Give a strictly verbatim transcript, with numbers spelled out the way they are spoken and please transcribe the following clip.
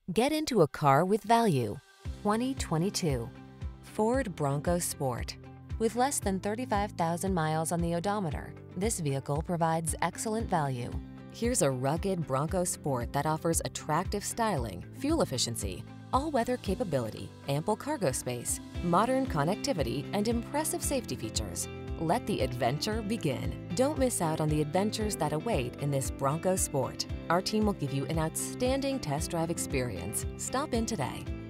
Get into a car with value. twenty twenty-two Ford Bronco Sport. With less than thirty-five thousand miles on the odometer, this vehicle provides excellent value. Here's a rugged Bronco Sport that offers attractive styling, fuel efficiency, all-weather capability, ample cargo space, modern connectivity, and impressive safety features. Let the adventure begin. Don't miss out on the adventures that await in this Bronco Sport. Our team will give you an outstanding test drive experience. Stop in today.